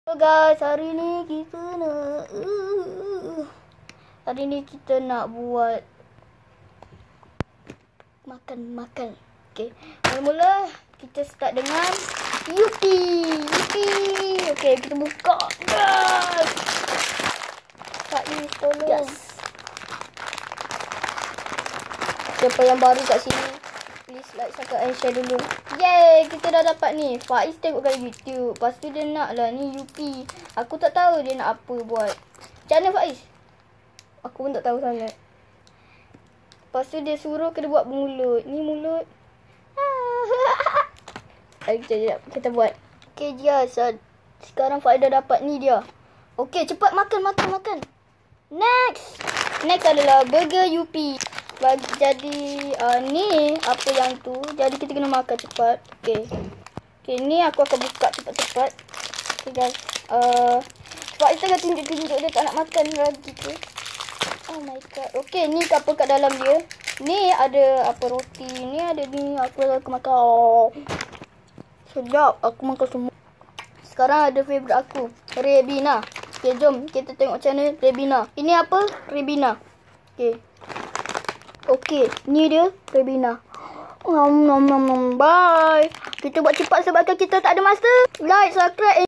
So guys, hari ni kita nak buat makan. Okey. Mula-mula kita start dengan Yupi. Okey, kita buka. Guys. Faiz tolong. Yes. Siapa yang baru kat sini, please like, subscribe and share dulu. Yeay, kita dah dapat ni. Faiz tengok kat YouTube. Lepas tu dia nak lah ni Yupi. Aku tak tahu dia nak apa buat. Macam mana Faiz? Aku pun tak tahu sangat. Lepas tu dia suruh kena buat mulut. Ni mulut. Sekejap, kita buat. Okay guys, sekarang Faiz dah dapat ni dia. Okay, cepat makan. Next adalah burger Yupi. Jadi ni apa yang tu. Jadi kita kena makan cepat. Okay, ni aku akan buka cepat-cepat. Okay guys, Faiz tengah tunjuk-tunjuk dia tak nak makan lagi tu. Oh my god. Okay, ni apa kat dalam dia. Ni ada apa, roti. Ni ada ni. Aku makan. Sedap. Aku makan semua. Sekarang ada favourite aku, Ribena. Okay, jom kita tengok macam mana Ribena. Ini apa? Ribena. Okay, ni dia Ribena. Bye. Kita buat cepat sebabkan kita tak ada masa. Like, subscribe.